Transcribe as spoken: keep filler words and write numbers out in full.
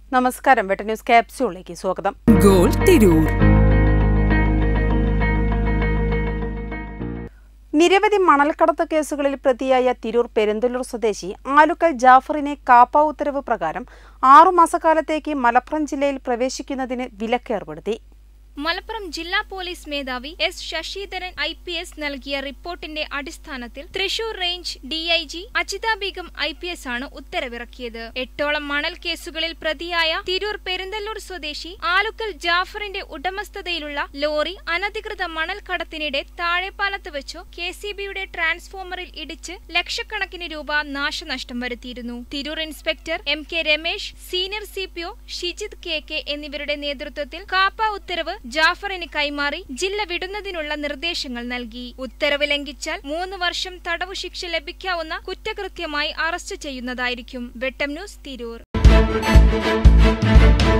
നമസ്കാരം. വെട്ട ന്യൂസ് ക്യാപ്സ്യൂളിലേക്ക് സ്വാഗതം. ഗോൾ തിരൂർ. നിരവധി മണൽക്കടത്ത് കേസുകളിൽ പ്രതിയായ തിരൂർ പെരുന്തല്ലൂർ സ്വദേശി ആലുക്കൽ ജാഫറിനെ കാപ്പ ഉത്തരവ് പ്രകാരം ആറുമാസക്കാലത്തേക്ക് മലപ്പുറം ജില്ലയിൽ പ്രവേശിക്കുന്നതിന് വിലക്ക് ഏർപ്പെടുത്തി. മലപ്പുറം ജില്ലാ പോലീസ് മേധാവി S Sasidharan I P S നൽകിയ റിപ്പോർട്ടിന്റെ അടിസ്ഥാനത്തിൽ Thrissur range D I G Ajitha Beegum I P S ആണ് ഉത്തരവിറക്കിയത്. എട്ടോളം മണൽ കേസുകളിൽ പ്രതിയായ തിരൂർ പെരുന്തല്ലൂർ സ്വദേശി ആലുക്കൽ ജാഫറിന്റെ ഉടമസ്ഥതയിലുള്ള ലോറി അനധികൃത മണൽ കടത്തിനിടെ താഴെപ്പാലത്ത് വെച്ചോ കെ സി ബിയുടെ ട്രാൻസ്ഫോമറിൽ ഇടിച്ച് ലക്ഷക്കണക്കിന് രൂപ നാശനഷ്ടം വരുത്തിയിരുന്നു. Tirur inspector M K Ramesh, senior C P O Shijith K K എന്നിവരുടെ നേതൃത്വത്തിൽ കാപ്പ ഉത്തരവ് ജാഫറിന് കൈമാറി ജില്ല വിടുന്നതിനുള്ള നിർദ്ദേശങ്ങൾ നൽകി. ഉത്തരവ് ലംഘിച്ചാൽ മൂന്ന് വർഷം തടവു ശിക്ഷ ലഭിക്കാവുന്ന കുറ്റകൃത്യമായി അറസ്റ്റ് ചെയ്യുന്നതായിരിക്കും. വെട്ടം ന്യൂസ്, തിരൂർ.